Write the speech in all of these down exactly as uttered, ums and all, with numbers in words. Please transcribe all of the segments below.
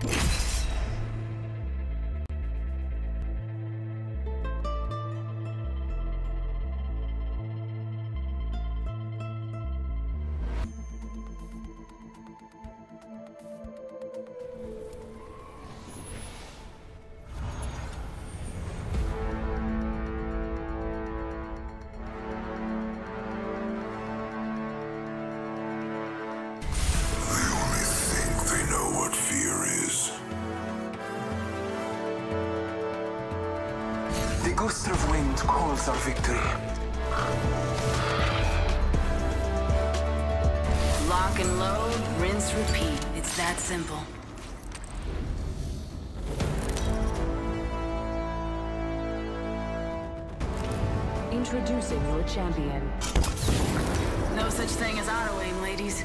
The gust of wind calls our victory. Lock and load, rinse, repeat. It's that simple. Introducing your champion. No such thing as auto-aim, ladies.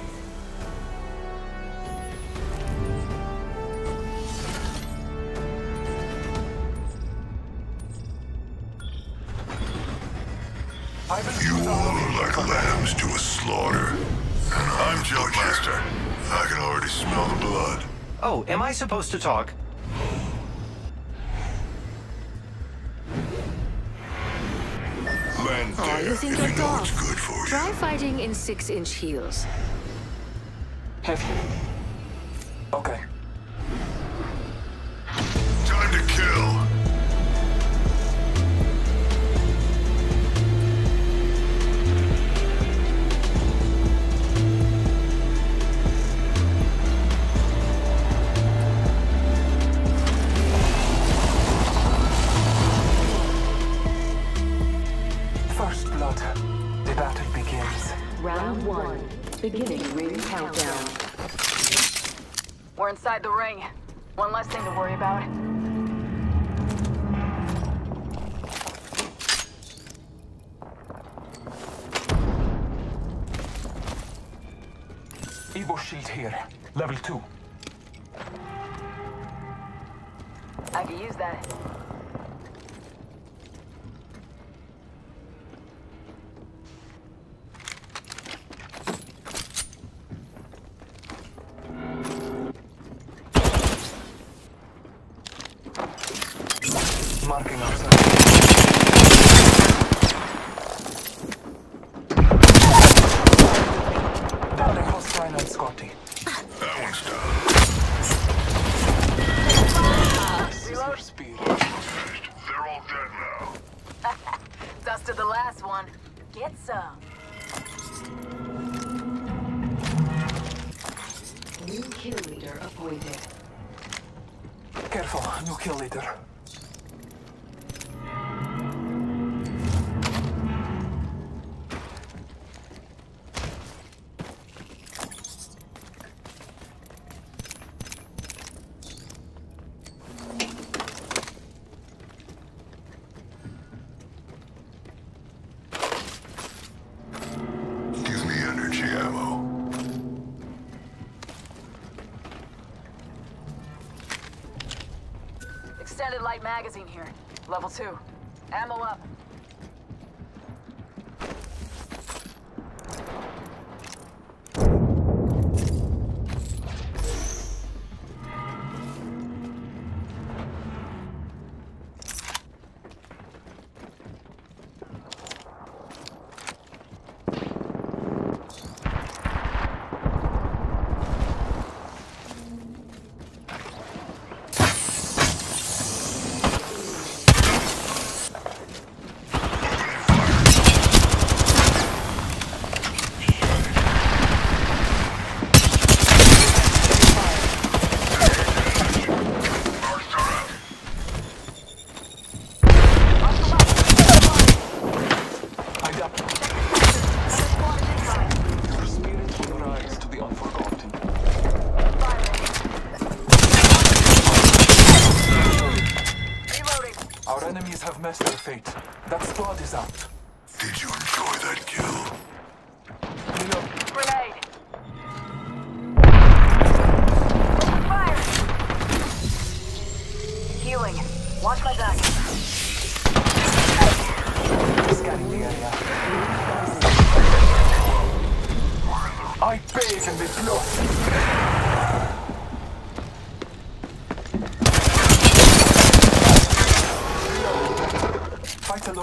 You all are like lambs to a slaughter. And I'm Jumpmaster. I can already smell the blood. Oh, am I supposed to talk? Land Oh, there, you think if you're you know tough? what's good for you. Try fighting in six-inch heels. Heavy. Okay. Time to kill. First blood. The battle begins. Round one. Beginning ring countdown. We're inside the ring. One less thing to worry about. Evo shield here. Level two. I could use that. Marking ourselves. Down a hostile and Scotty. That one's done. Scissor spear. Finished. They're all dead now. Dusted the last one. Get some. New kill leader appointed. Careful, new kill leader. Give me energy ammo. Extended light magazine here. Level two. Ammo up. Your spirit will rise to the unforgotten. Reloading. Our enemies have met their fate. That squad is out. Did you enjoy that kill? Reload. Grenade. Fire. Healing. Watch my back. Scanning the area. I bathe in the blood.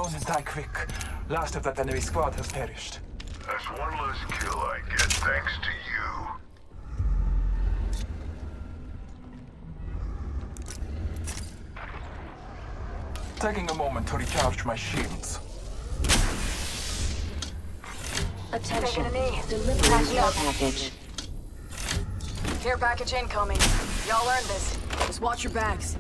Drones die quick. Last of that enemy squad has perished. That's one less kill I get thanks to you. Taking a moment to recharge my shields. Attention. Taking a knee. Delivery Patching care up. package. Care package incoming. Y'all earned this. Just watch your backs.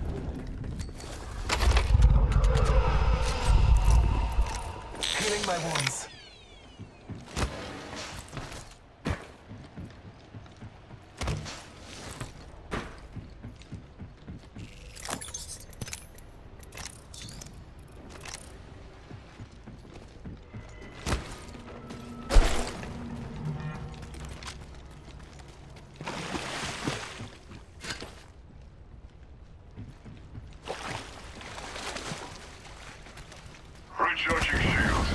Healing my wounds. Recharging shields.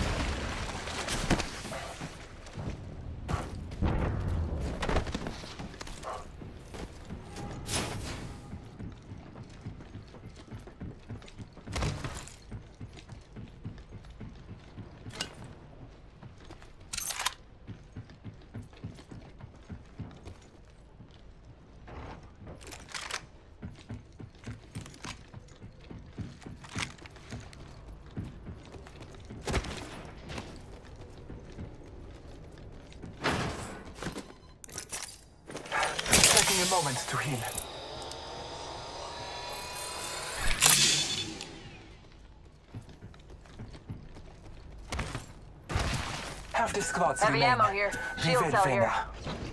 Taking a moment to heal. Half the squads Heavy remain. ammo here. Shield Vive cell here. Vena.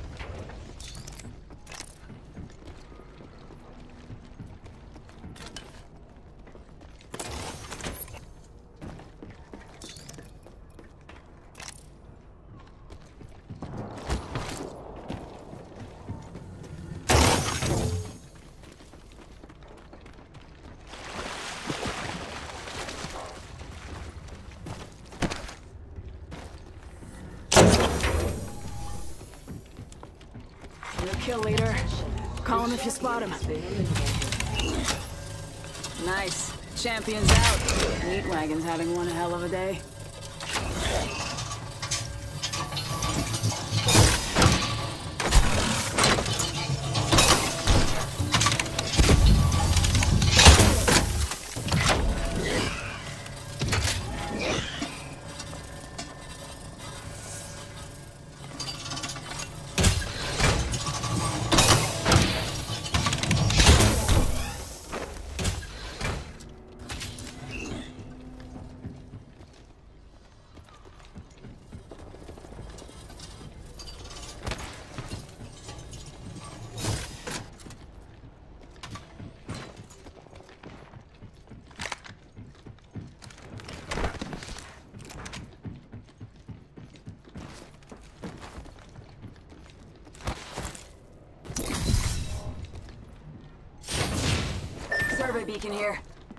Your kill leader. Call him if you spot him. Nice. Champion's out. Meat wagon's having one hell of a day. Survey beacon here.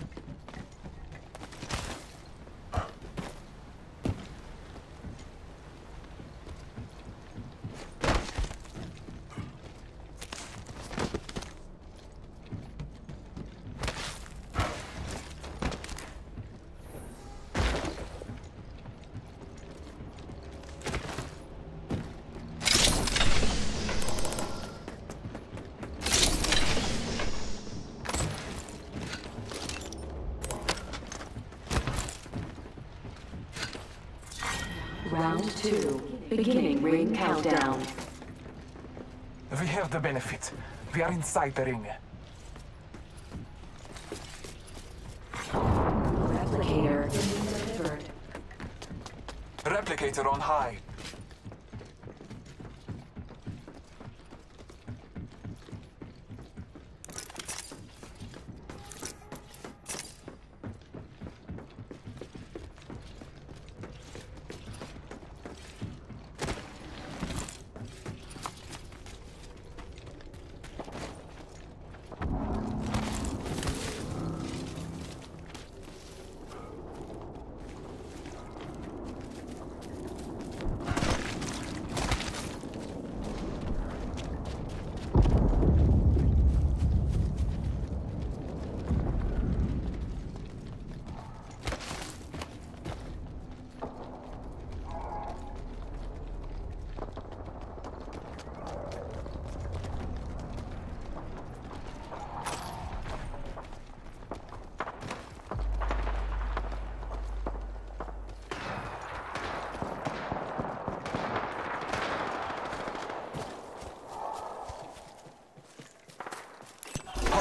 Round two. Beginning ring countdown. We have the benefit. We are inside the ring. Replicator delivered. Replicator on high.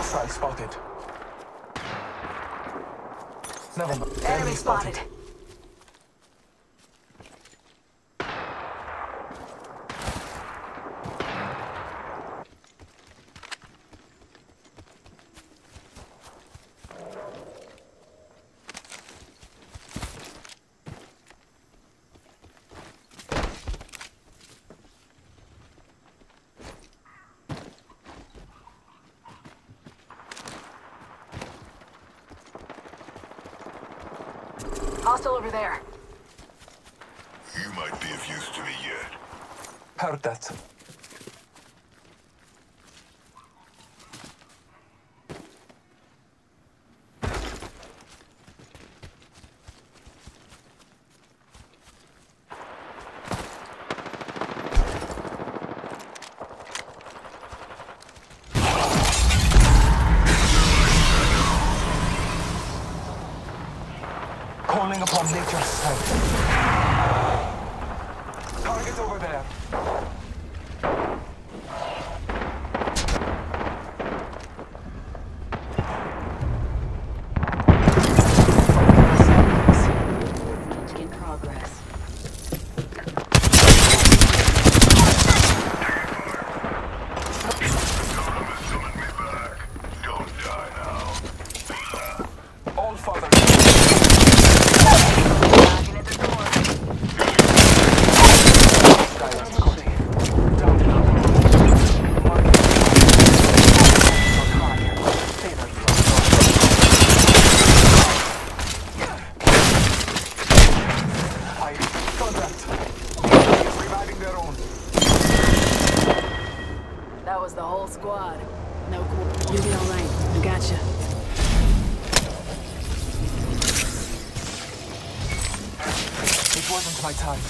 Hostile spotted. Never mind. Enemy spotted. Hostile over there. You might be of use to me yet. Heard that. Calling upon nature's strength. Target over there. Movement in progress. Summon me back. Don't die now. All father. Knocking at the door. Silence, Cody. Down and out. Marking. Not high. Stay there. I contact. He's reviving their own. That was the whole squad. No cool. You'll be alright. I gotcha. It wasn't my time.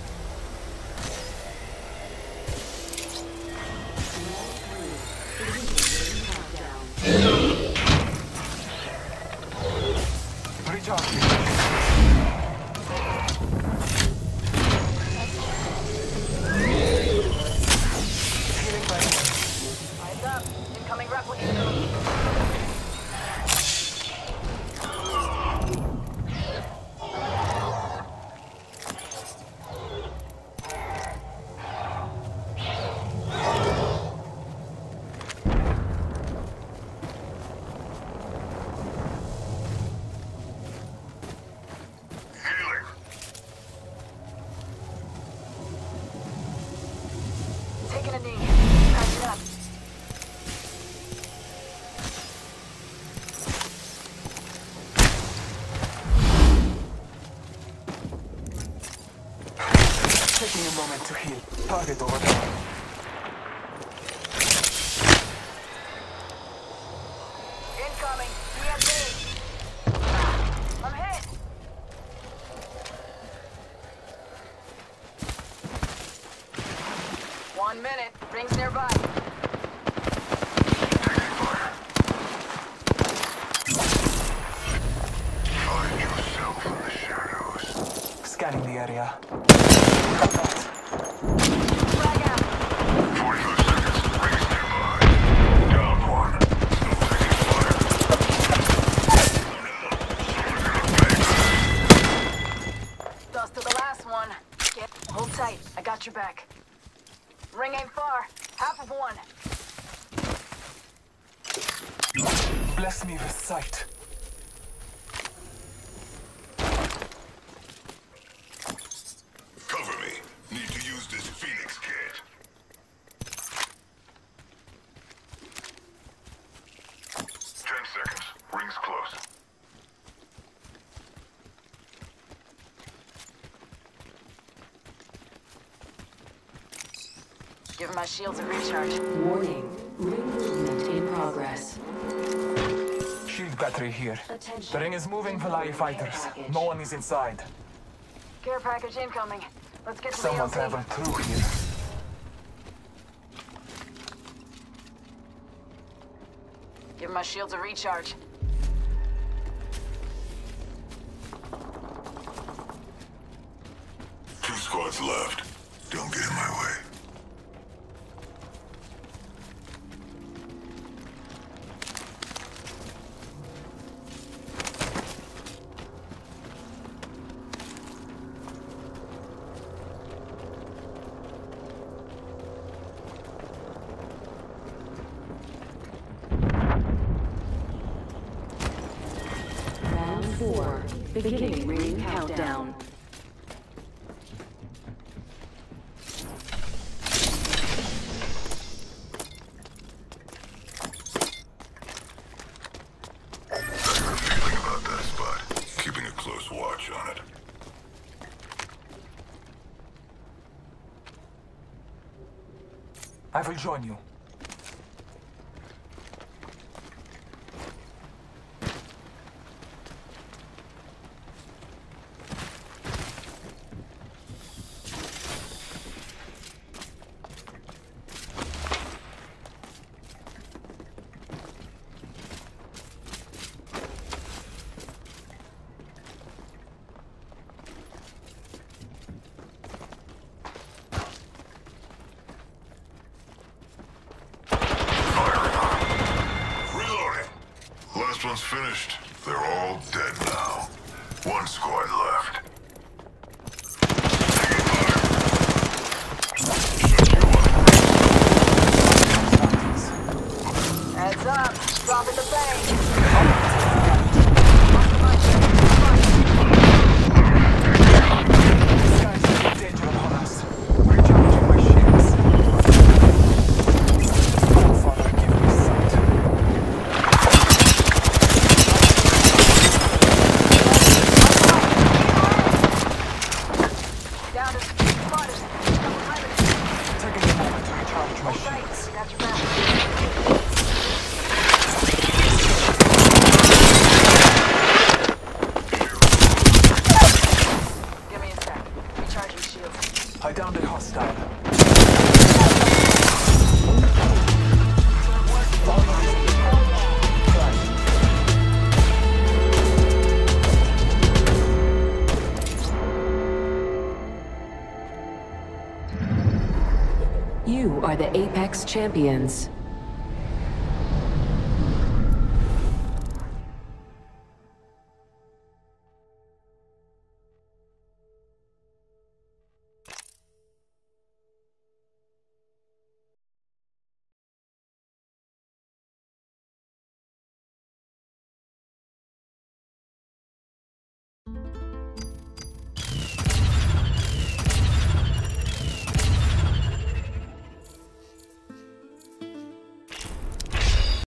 Recharge me. Healing my wound. Eyes up. Incoming replicator. Healing. Taking a knee. Patch it up. Taking a moment to heal. Target over there. Incoming. E M P. I'm hit. One minute. Rings nearby. Find yourself in the shadows. Scanning the area. Flag out. forty-five seconds. Rings nearby. Down one. Taking fire. Dust to the last one. Get. Hold tight. I got your back. Ring ain't far. Half of one. Bless me with sight. Cover me. Need to use this Phoenix kit. Ten seconds. Rings close. Give my shields a recharge. Warning. Ring movement in progress. Shield battery here. Attention. The ring is moving Valai fighters. No one is inside. Care package incoming. Let's get to Someone the L traveled through here. Give my shields a recharge. Two squads left. Don't get in my way. Beginning ring countdown. I have a feeling about that spot. Keeping a close watch on it. I will join you. Last one's finished. They're all dead now. One squad left. Heads up. Dropping the bank. These guys are in danger upon us. Recharging my shields. Oh, Father, give me sight. Down to spotted. Taking a moment to recharge my Right. shields. Got your back. Give me a sec. Recharging shields. I downed a hostile. You are the Apex Champions.